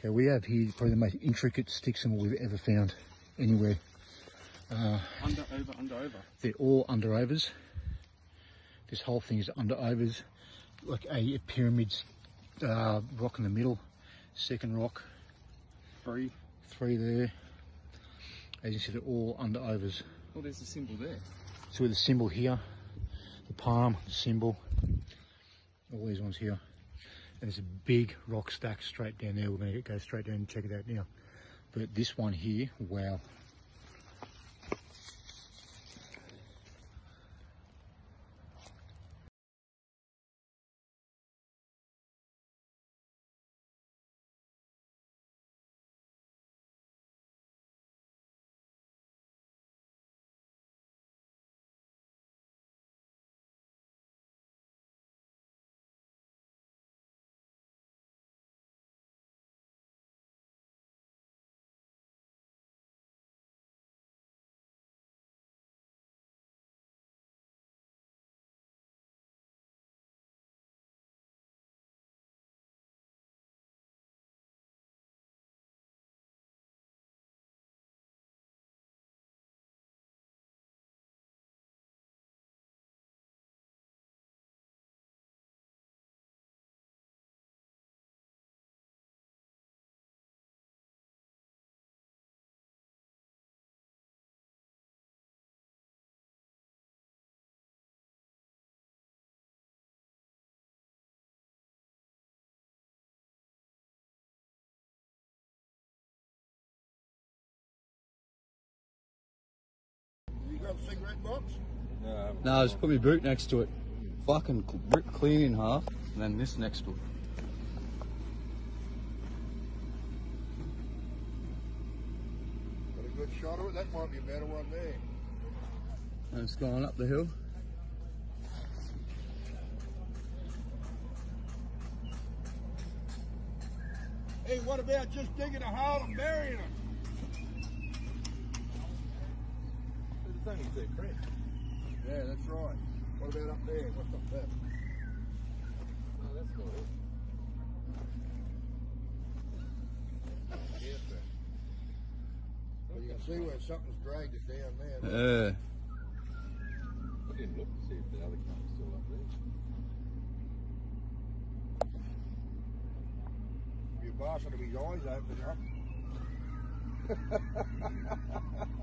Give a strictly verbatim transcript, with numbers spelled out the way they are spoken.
Okay, we have here probably the most intricate stick symbol we've ever found anywhere. Uh, under, over, under, over. They're all under overs. This whole thing is under overs, like a, a pyramid uh, rock in the middle, second rock, Three. three there. As you see, they're all under overs. Oh, there's a symbol there. So with the symbol here, the palm, the symbol, all these ones here. And there's a big rock stack straight down there. We're going to go straight down and check it out now. But this one here, wow. Got a cigarette box? No, No, just put my boot next to it. Fucking rip clean in half, and then this next to it. Got a good shot of it? That might be a better one there. And it's going up the hill. Hey, what about just digging a hole and burying it? it's only two creek. Yeah, that's right. What about up there? What's up there? No, that's not it. Well, you can see where something's dragged it down there. Yeah. I didn't look to see if the other car was still up there. Your boss will be his eyes open up.